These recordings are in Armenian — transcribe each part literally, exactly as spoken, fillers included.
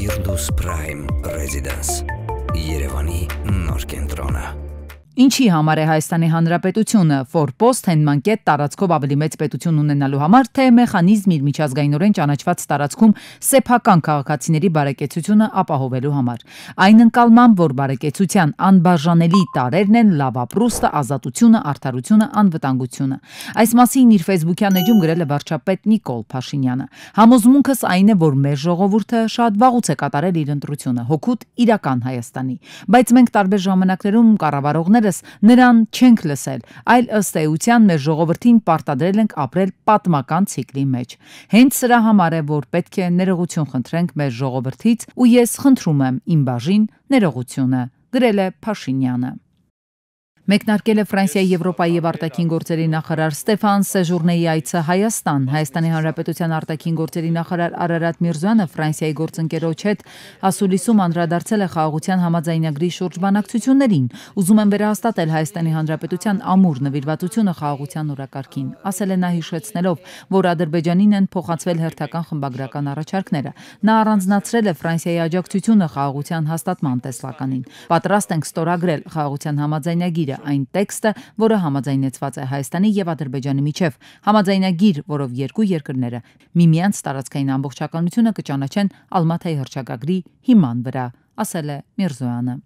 Firdaus Prime Residence Երևանի նոր կենտրոնը Ինչի համար է Հայաստանի Հանրապետությունը Ֆորպոստ հենման կետ տարածքով ավելի մեծ պետություն ունենալու համար, թե մեխանիզմ իր միջազգայինորեն ճանաչված տարածքում սեփական քաղաքացիների բարեկեցությունը ապահովելու համար։ Այն ընկալմամբ, որ բարեկեցության անբաժանելի տարրերն են լավապրուստը, ազատությունը, արդարությունը, անվտանգությունը։ Այս մասին իր Facebook-յան էջում գրել է վարչապետ Նիկոլ Փաշինյանը։ Համոզմունքս այն է, որ մեր ժողովուրդը շատ վաղուց է կատարել իր ընտրությունը, հօգուտ իրական Հայաստանի։ Բայց մենք տարբեր ժամանակներում կառավարողներ նրան չենք լսել, այլ ըստ էության մեր ժողովրդին պարտադրել ենք ապրել պատմական ցիկլի մեջ։ Հենց սրա համար է, որ պետք է ներողություն խնդրենք մեր ժողովրդից, ու ես խնդրում եմ իմ բաժին ներողությունը, գրել է Փաշինյանը։ Մեկնարկել է Ֆրանսիայի Եվրոպայի եւ արտաքին գործերի նախարար Ստեփան Սեժուրնեի այցը Հայաստան։ Հայաստանի Հանրապետության արտաքին գործերի նախարար Արարատ Միրզոյանը Ֆրանսիայի գործընկերոջ հետ ասուլիսում անդրադարձել է խաղաղության համաձայնագրի շուրջ բանակցություններին։ Ուզում եմ վերահաստատել Հայաստանի Հանրապետության ամուր նվիրվածությունը խաղաղության օրակարգին, ասել է նա հիշեցնելով, որ Ադրբեջանին են փոխանցվել հերթական խմբագրական առաջարկները։ Նա առանձնացրել է Ֆրանսիայի աջակցությունը խաղաղության հաստատման տեսլականին։ Պատրաստ ենք ստորագրել խաղաղության համաձայնագիրը, այն տեքստը, որը համաձայնեցված է Հայաստանի եւ Ադրբեջանի միջև, համաձայնագիր, որով երկու երկրները միմյանց տարածքային ամբողջականությունը կճանաչեն Ալմաթայի հռչակագրի հիման վրա, ասել է Միրզոյանը։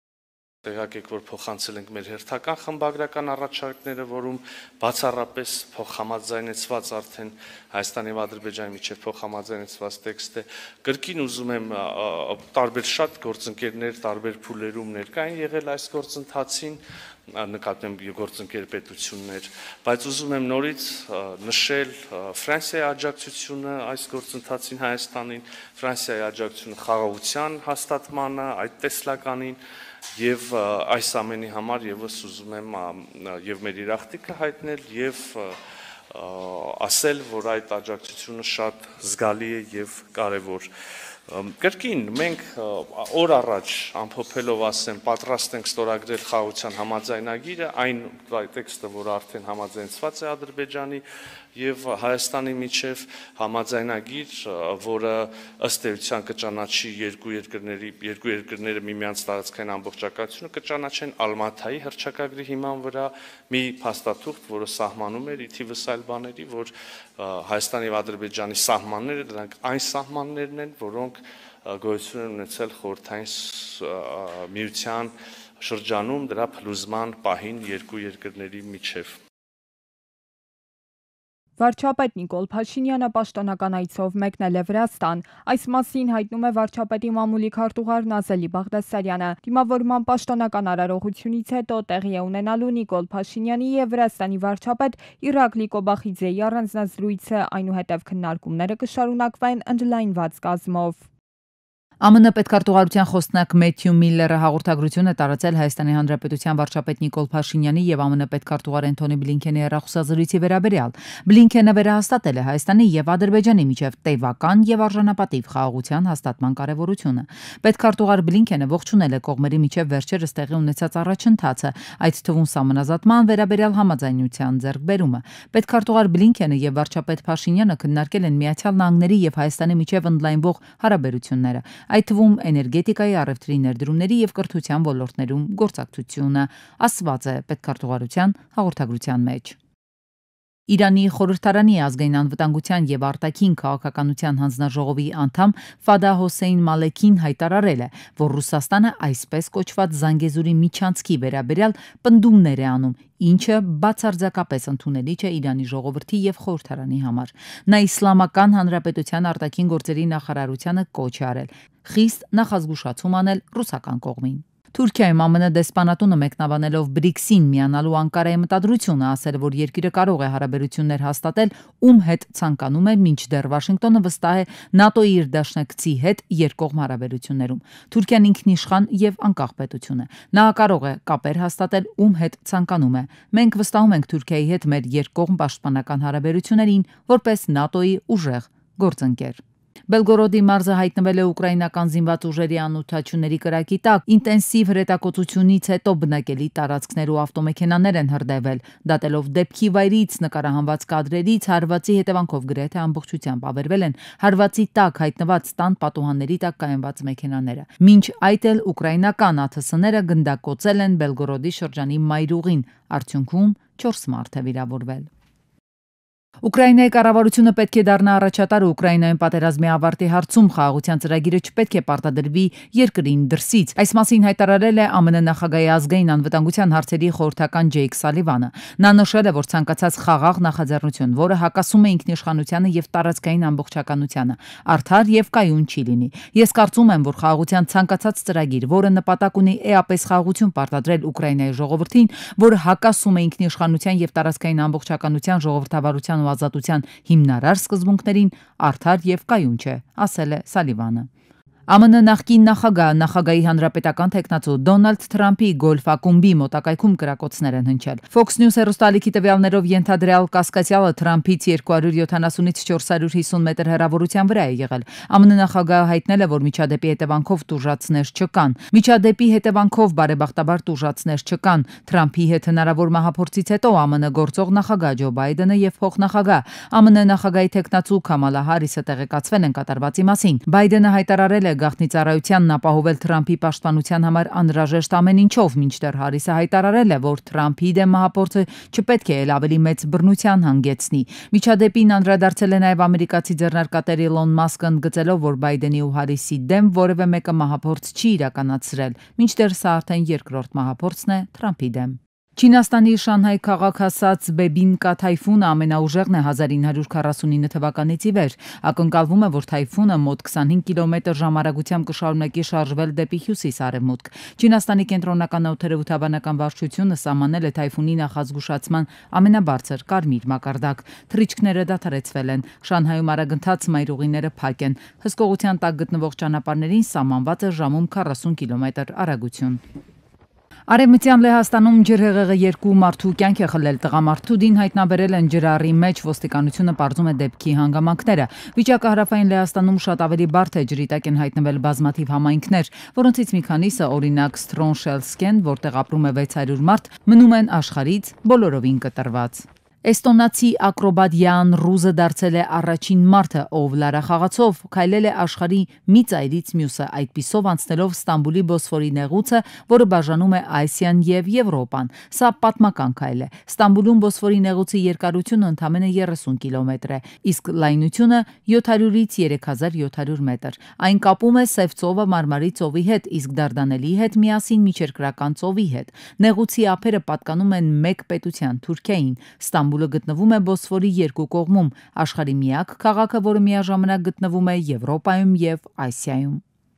Տեղակ եք, որ փոխանցել ենք մեր հերթական խմբագրական առաջարկները, որում բացառապես փոխհամաձայնեցված արդեն Հայաստանի եւ Ադրբեջանի միջև փոխհամաձայնեցված տեքստ է։ Կրկին ուզում եմ տարբեր շատ գործընկերներ, տարբեր փուլերում ներկային եղել այս գործընթացին, նկատեմ գործընկեր պետություններ, բայց ուզում եմ նորից նշել Ֆրանսիայի աջակցությունը այս գործընթացին Հայաստանին, Ֆրանսիայի աջակցությունը խաղաղության հաստատմանը, այդ տեսլականին, եւ այս ամենի համար եւս ուզում եմ եւ մեր իրախտիկը հայտնել եւ ասել, որ այդ աջակցությունը շատ զգալի է եւ կարեւոր։ Կրկին մենք օր առաջ ամփոփելով ասեմ, պատրաստ ենք ստորագրել խաղաղության համաձայնագիրը, այն տեքստը, որ արդեն համաձայնեցված է Ադրբեջանի եւ Հայաստանի միջև, համաձայնագիր, որը ըստ էության կճանաչի երկու երկրների երկու երկրները միմյանց տարածքային ամբողջականությունը կճանաչեն Ալմաթայի հռչակագրի հիման վրա, մի փաստաթուղթ, որը սահմանում էր ի թիվս այլ բաների, որ Հայաստանի եւ Ադրբեջանի սահմանները դրանք այն սահմաններն են, որոնք գոյություն են ունեցել խորհրդային միության շրջանում դրա փլուզման պահին երկու երկրների միջև։ Վարչապետ Նիկոլ Փաշինյանը պաշտոնական այցով մեկնել է Վրաստան։ Այս մասին հայտնում է վարչապետի մամուլի քարտուղար Նազելի Բաղդասարյանը։ Դիմավորման պաշտոնական արարողությունից հետո տեղի է ունենալու Նիկոլ Փաշինյանի եւ Վրաստանի վարչապետ Իրակլի Կոբախիձեի առանձնազրույցը, այնուհետև քննարկումները կշարունակվեն ընդլայնված կազմով։ Է Մը Նե պետքարտուղարության խոսնակ Մեթյու Միլլերը հաղորդագրություն է տարածել Հայաստանի Հանրապետության վարչապետ Նիկոլ Փաշինյանի եւ Է Մը Նե պետքարտուղար Անթոնի Բլինքենի հեռախոսազրույցի վերաբերյալ։ Բլինքենը վերահաստատել է Հայաստանի եւ Ադրբեջանի միջև տևական եւ արժանապատիվ խաղաղության հաստատման կարեւորությունը։ Պետքարտուղար Բլինքենը ողջունել է կողմերի միջև վերջերս տեղի ունեցած առաջընթացը, այդ թվում սահմանազատման վերաբերյալ համաձայնության ձեռքբերումը։ Պետքարտուղար Բլինքենը եւ վարչապետ Փաշինյանը քննարկել են Միացյալ Նահանգների եւ Հայաստանի միջև ընդլայնվող հարաբերությունները, այդ թվում էներգետիկայի, առևտրի ներդրումների եւ կրթության ոլորտներում գործակցությունը, ասված է պետքարտուղարության հաղորդագրության մեջ։ Իրանի խորհրդարանի ազգային անվտանգության եւ արտաքին քաղաքականության հանձնաժողովի անդամ Ֆադա Հոսեյն Մալեքին հայտարարել է, որ Ռուսաստանը այսպես կոչված Զանգեզուրի միջանցքի վերաբերյալ պնդումներ է անում, ինչը բացարձակապես ընդունելի չէ Իրանի ժողովրդի եւ խորհրդարանի համար։ Նա Իսլամական Հանրապետության արտաքին գործերի նախարարությանը կոչ է արել խիստ նախազգուշացում անել ռուսական կողմին։ Թուրքիայում Է Մը Նե դեսպանատունը մեկնաբանելով բրիքսին միանալու Անկարայի մտադրությունը, ասել, որ երկիրը կարող է հարաբերություններ հաստատել ում հետ ցանկանում է, մինչդեռ Վաշինգտոնը վստահ է ՆԱՏՕ-ի իր դաշնակցի հետ երկկողմ հարաբերություններում։ Թուրքիան ինքնիշխան եւ անկախ պետություն է։ Նա կարող է կապեր հաստատել ում հետ ցանկանում է։ Մենք վստահում ենք Թուրքիայի հետ մեր երկկողմ պաշտպանական հարաբերություններին որպես ՆԱՏՕ-ի ուժեղ գործընկեր։ Բելգորոդի մարզը հայտնվել է ուկրաինական զինված ուժերի անօթաչուների կրակի տակ, ինտենսիվ հրետակոծությունից հետո բնակելի տարածքներ ու ավտոմեքենաներ են հրդեհվել, դատելով դեպքի վայրից նկարահանված կադրերից հարվածի հետևանքով գրեթե ամբողջությամբ ավերվել են հարվածի տակ հայտնված տան պատուհանների տակ կայունված մեքենաները։ Մինչ այդ էլ ուկրաինական ԱԹՍ-ները գնդակոծել են Բելգորոդի շրջանի մայրուղին, արդյունքում չորս մարդ է վիրավորվել։ Ուկրաինայի կառավարությունը պետք է դառնա առաջատարը Ուկրաինայում պատերազմի ավարտի հարցում, խաղաղության ծրագիրը չպետք է պարտադրվի երկրին դրսից։ Այս մասին հայտարարել է ԱՄՆ նախագահի ազգային անվտանգության հարցերի խորհրդական Ջեյք Սալիվանը։ Նա նշել է, որ ցանկացած խաղաղ նախաձեռնություն, որը հակասում է ինքնիշխանությանը եւ տարածքային ամբողջականությանը, արդար եւ կայուն չի լինի։ Ես կարծում եմ, որ խաղաղության ցանկացած ծրագիր, որը նպատակ ունի էապես խաղաղություն պարտադրել Ուկրաինայի ժողովրդին, որը հակասում է ինքնիշխանության եւ տարածքային ամբողջականության, ժողովրդավարության ու ազատության հիմնարար սկզբունքներին, արդար եւ կայուն չէ, ասել է Սալիվանը։ ԱՄՆ նախկին նախագահ նախագահի հանրապետական թեկնածու Դոնալդ Թրամփի գոլֆ ակումբի մոտակայքում կրակոցներ են հնչել։ Fox News հեռուստաալիքի տվյալներով ենթադրյալ կասկածյալը Թրամփից երկու հարյուր յոթանասունից չորս հարյուր հիսուն մետր հեռավորության վրա է եղել։ ԱՄՆ նախագահը հայտնել է, որ միջադեպի հետևանքով տուժածներ չկան։ Միջադեպի հետևանքով բարեբախտաբար տուժածներ չկան։ Թրամփի հետ հնարավոր մահափորձից հետո ԱՄՆ գործող նախագահ Ջո Բայդենը եւ փոխնախագահ ԱՄՆ նախագահի թեկնածու Քամալա Հարիսը տեղեկացվել են կատարվածի մասին։ Բայդենը հայտարարել է գաղտնի ծառայությանն ապահովել Թրամփի պաշտպանության համար անհրաժեշտ ամեն ինչով, մինչդեռ Հարիսը հայտարարել է, որ Թրամփի դեմ մահափորձը չպետք է էլ ավելի մեծ բռնության հանգեցնի։ Միջադեպին անդրադարձել է նաև ամերիկացի ձեռնարկատեր Իլոն Մասկը, ընդգծելով, որ Բայդենի ու Հարիսի դեմ որևէ մեկը մահափորձ չի իրականացրել, մինչդեռ սա արդեն երկրորդ մահափորձն է Թրամփի դեմ։ Չինաստանի Շանհայ քաղաք հասած Բեբինկա թայֆունը ամենաուժեղն է հազար ինը հարյուր քառասունինը թվականից ի վեր։ Ակնկալվում է, որ թայֆունը մոտ քսանհինգ կիլոմետր ժամարագությամբ կշարունակի շարժվել դեպի հյուսիս-արևմուտք։ Չինաստանի կենտրոնական օդերևութաբանական վարչությունը սահմանել է թայֆունի նախազգուշացման ամենաբարձր կարմիր մակարդակ։ Թռիչքները դադարեցվել են։ Շանհայում արագընթաց մայրուղիները փակ են։ Հսկողության տակ գտնվող ճանապարհներին սահմանված է ժամում քառասուն կիլոմետր արագություն։ Արևմտյան Լեհաստանում ջրհեղեղը երկու մարդու կյանք է խլել, տղամարդու դին հայտնաբերել են ջրառի մեջ, ոստիկանությունը պարզում է դեպքի հանգամանքները։ Վիճակը հարավային Լեհաստանում շատ ավելի բարդ է, ջրի տակ են հայտնվել բազմաթիվ համայնքներ, որոնցից մի քանիսը, օրինակ Ստրոնշելսկեն, որտեղ ապրում է վեց հարյուր մարդ, մնում են աշխարհից բոլորովին կտրված։ Էստոնացի ակրոբատ Յան Ռուզը դարձել է առաջին մարդը, ով լարախաղացով քայլել է աշխարհի մի ծայրից մյուսը, այդպիսով անցնելով Ստամբուլի Բոսֆորի նեղուցը, որը բաժանում է Ասիան եւ Եվրոպան։ Սա պատմական քայլ է։ Ստամբուլում Բոսֆորի նեղուցի երկարությունը ընդամենը երեսուն կիլոմետր է, իսկ լայնությունը յոթ հարյուրից երեք հազար յոթ հարյուր մետր։ Այն կապում է Սև ծովը Մարմարի ծովի հետ, իսկ Դարդանելի հետ միասին միջերկրական ծովի հետ։ Նեղուցի ափերը պատկանում են մեկ պետության՝ Թուրքիային։ Ստամբուլը գտնվում է Բոսֆորի երկու կողմում, աշխարհի միակ քաղաքը, որը միաժամանակ գտնվում է Եվրոպայում եւ Ասիայում։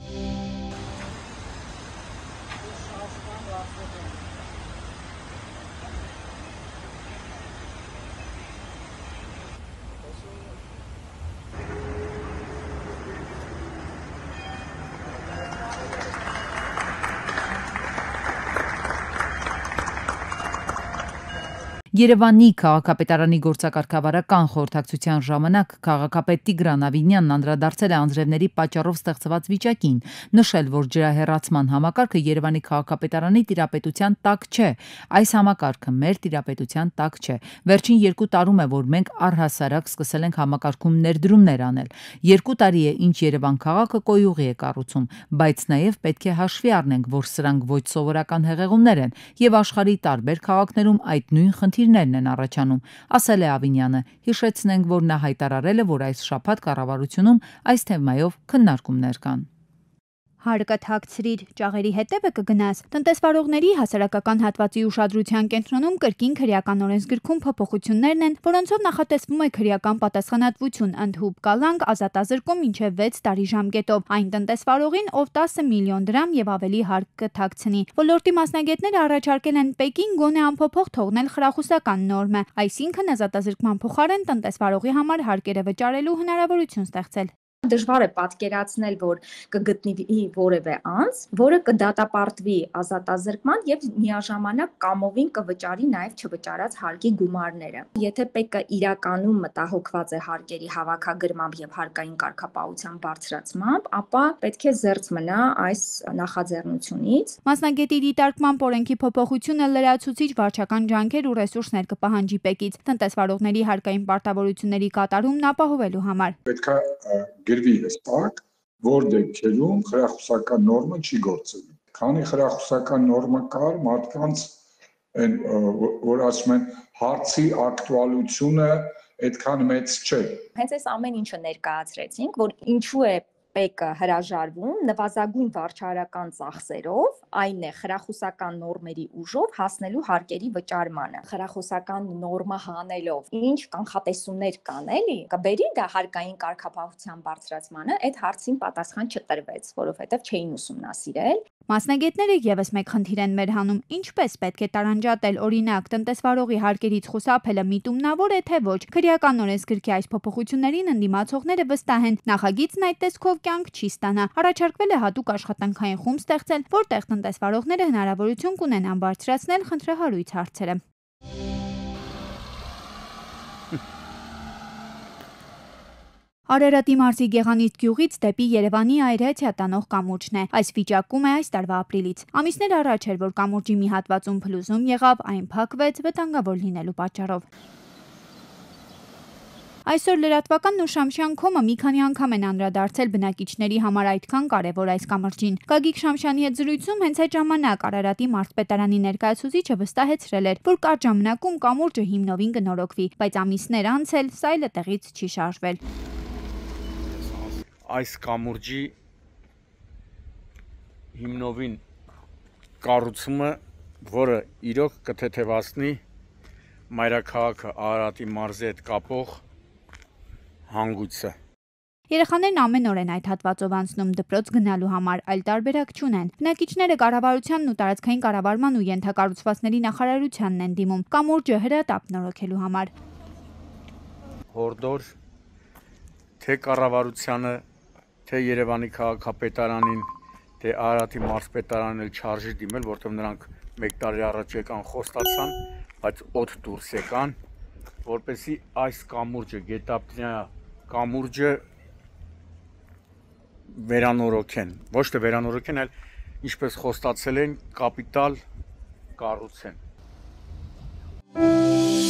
Երևանի քաղաքապետարանի գործակարգավարական խորհրդակցության ժամանակ քաղաքապետ Տիգրան Ավինյանն անդրադարձել է անձրևների պատճառով ստեղծված վիճակին, նշել, որ ջրահեռացման համակարգը Երևանի քաղաքապետարանի տիրապետության տակ չէ։ Այս համակարգը մեր տիրապետության տակ չէ։ Վերջին երկու տարում է, որ մենք առհասարակ սկսել ենք համակարգում ներդրումներ անել։ Երկու տարի է, ինչ Երևան քաղաքը կոյուղի է կառուցում, բայց նաև պետք է հաշվի առնենք, որ սրանք ոչ սովորական հեղեղումներ են եւ աշխարհի տարբեր քաղաքներում այդ նույն խնդիրները են առաջանում, ասել է Ավինյանը։ Հիշեցնենք, որ նա հայտարարել է, որ այս շաբաթ կառավարությունում այս թեմայով քննարկումներ կան։ Հարկը թաքցրիր, ճաղերի հետևը կգնաս։ Տնտեսվարողների հասարակական հատվածի ուշադրության կենտրոնում կրկին քրեական օրենսգրքում փոփոխություններն են, որոնցով նախատեսվում է քրեական պատասխանատվություն, ընդհուպ կալանք, ազատազրկում մինչև վեց տարի ժամկետով այն տնտեսվարողին, ով տասը միլիոն դրամ եւ ավելի հարկ կթաքցնի։ Ոլորտի մասնագետները առաջարկել են Պեկին գոնե անփոփոխ թողնել խրախուսական նորմը, այսինքն ազատազրկման փոխարեն տնտեսվարողի համար հարկերը վճարելու հնարավորություն ստեղծել։ Դժվար է պատկերացնել, որ կգտնվի որևէ անձ, որը կդատապարտվի ազատազրկման եւ միաժամանակ կամովին կվճարի նաեւ չվճարած հարկի գումարները։ Եթե ՊԵԿ-ը իրականում մտահոգված է հարկերի հավաքագրմամբ եւ հարկային կարգապահության բարձրացմամբ, ապա պետք է զերծ մնա այս նախաձեռնությունից։ Մասնագետի դիտարկմամբ օրենքի փոփոխությունը լրացուցիչ վարչական ջանքեր ու ռեսուրսներ կպահանջի ՊԵԿ-ից տնտեսվարողների հարկային պարտավորությունների կատարումն ապահովելու համար։ Պետք է գրվի հստակ, որ դեպքերում խրախուսական նորմը չի գործելու։ Քանի խրախուսական նորմը կար, մարդկանց այն որ ասում են հարցի ակտուալությունը այդքան մեծ չէ։ Հենց այս ամեն ինչը ներկայացրեցինք, որ ինչու է ՊԵԿ-ը հրաժարվում նվազագույն վարչարական ծախսերով, այն է խրախուսական նորմերի ուժով հասնելու հարկերի վճարմանը։ Խրախուսական նորմը հանելով ինչ կանխատեսումներ կան, էլի, կբերի դա հարկային կարգապահության բարձրացմանը, այդ հարցին պատասխան չտրվեց, որովհետև չէին ուսումնասիրել։ Մասնագետները եւս մեկ խնդիր են մեր հանում, ինչպես պետք է տարանջատել օրինակ տնտեսվարողի հարկերից խուսափելը միտումնավոր է թե ոչ։ Քրեական օրենսգրքի այս փոփոխություններին ընդդիմացողները վստահ են, նախագիծն այդ տեսքով կյանք չի ստանա։ Առաջարկվել է հատուկ աշխատանքային խումբ ստեղծել, որտեղ տնտեսվարողները հնարավորություն կունենան բարձրացնել խնդրահարույց հարցերը։ Արարատի մարզի Գեղանիստ գյուղից դեպի Երևանի այրեցիա տանող կամուրջն է։ Այս վիճակում է այս տարվա ապրիլից։ Ամիսներ առաջ էր, որ կամուրջի մի հատվածում փլուզում եղավ, այն փակվեց վտանգավոր լինելու պատճառով։ Այսօր լրատվականն ու Շամշյան կոմը մի քանի անգամ են անդրադարձել բնակիչների համար այդքան կարևոր այս կամրջին։ Գագիկ Շամշյանի հետ զրույցում հենց այդ ժամանակ Արարատի մարզպետարանի ներկայացուցիչը վստահեցրել էր, որ կարճ ժամանակում կամուրջը հիմնովին կնորոգվի, բայց ամիսներ անց էլ սայլը տեղից չի շարժվել։ Այս կամուրջի հիմնովին կառուցումը, որը իրոք կթեթևացնի մայրաքաղաքը Արարատի մարզի հետ կապող հանգույցը։ Երեխաներն ամեն օր են այդ հատվածով անցնում դպրոց գնալու համար, այլ տարբերակ չունեն։ Բնակիչները կառավարությանն ու տարածքային կառավարման ու ենթակառուցվածքների նախարարությանն են դիմում կամուրջը հրատապ նորոգելու համար։ Հորդոր թե կառավարությանը, թե Երևանի քաղաքապետարանին, թե Արարատի մարզպետարանին էլ չարժի դիմել, որտեղ նրանք մեկ տարի առաջ եկան խոստացան, բայց օդ դուրս եկան, որպեսզի այս կամուրջը, Գետափնյա կամուրջը վերանորոգեն, ոչ թե վերանորոգեն, այլ ինչպես խոստացել են, կապիտալ կառուցեն։